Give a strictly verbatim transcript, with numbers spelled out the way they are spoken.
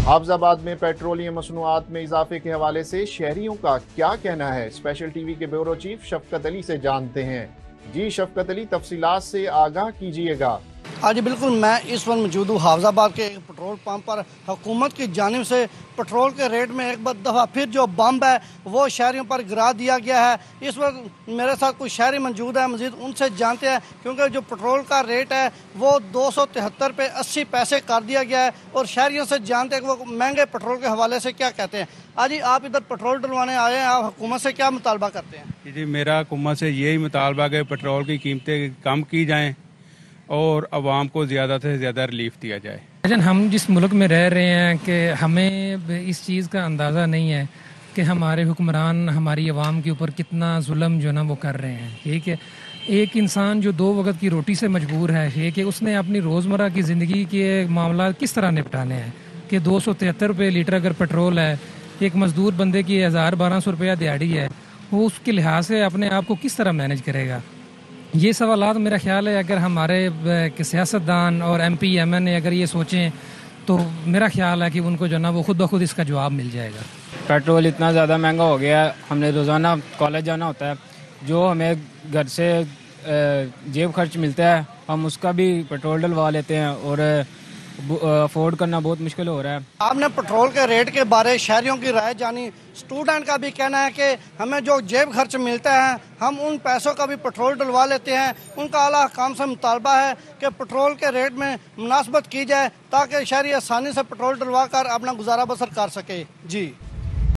حافظ آباد میں پیٹرولیم مصنوعات میں اضافے کے حوالے سے شہریوں کا کیا کہنا ہے؟ اسپیشل ٹی وی کے بیورو چیف شفقت علی سے جانتے ہیں۔ جی شفقت علی، تفصیلات سے آگاہ کیجیے گا۔ ہاں جی بالکل، میں اس وقت موجود ہوں حافظ آباد کے پٹرول پمپ پر۔ حکومت کی جانب سے پٹرول کے ریٹ میں ایک دفعہ پھر جو بمب ہے وہ شہریوں پر گرا دیا گیا ہے۔ اس وقت میرے ساتھ کچھ شہری موجود ہیں، مزید ان سے جانتے ہیں، کیونکہ جو پٹرول کا ریٹ ہے وہ دو سو تہتر پہ اسی پیسے کر دیا گیا ہے، اور شہریوں سے جانتے ہیں کہ وہ مہنگے پٹرول کے حوالے سے کیا کہتے ہیں۔ آج جی آپ ادھر پٹرول ڈلوانے آئے ہیں، آپ حکومت سے کیا مطالبہ کرتے ہیں؟ جی میرا حکومت سے یہی مطالبہ کہ پٹرول کی قیمتیں کم کی جائیں اور عوام کو زیادہ سے زیادہ ریلیف دیا جائے۔ ہم جس ملک میں رہ رہے ہیں کہ ہمیں اس چیز کا اندازہ نہیں ہے کہ ہمارے حکمران ہماری عوام کے اوپر کتنا ظلم جو نا وہ کر رہے ہیں۔ ٹھیک ہے، ایک انسان جو دو وقت کی روٹی سے مجبور ہے ہے کہ اس نے اپنی روزمرہ کی زندگی کے معاملات کس طرح نپٹانے ہیں کہ دو سو تہتر روپے لیٹر اگر پٹرول ہے، ایک مزدور بندے کی ہزار بارہ سو روپیہ دیہڑی ہے، وہ اس کے لحاظ سے اپنے آپ کو کس طرح مینج کرے گا؟ یہ سوالات میرا خیال ہے اگر ہمارے سیاستدان اور M P M N A اگر یہ سوچیں تو میرا خیال ہے کہ ان کو جو نا وہ خود بخود اس کا جواب مل جائے گا۔ پیٹرول اتنا زیادہ مہنگا ہو گیا ہے، ہم نے روزانہ کالج جانا ہوتا ہے، جو ہمیں گھر سے جیب خرچ ملتا ہے ہم اس کا بھی پیٹرول ڈلوا لیتے ہیں، اور افورڈ کرنا بہت مشکل ہو رہا ہے۔ آپ نے پٹرول کے ریٹ کے بارے شہریوں کی رائے جانی۔ اسٹوڈنٹ کا بھی کہنا ہے کہ ہمیں جو جیب خرچ ملتا ہے ہم ان پیسوں کا بھی پٹرول ڈلوا لیتے ہیں۔ ان کا اعلیٰ حکام سے مطالبہ ہے کہ پٹرول کے ریٹ میں مناسبت کی جائے تاکہ شہری آسانی سے پٹرول ڈلوا کر اپنا گزارا بسر کر سکے۔ جی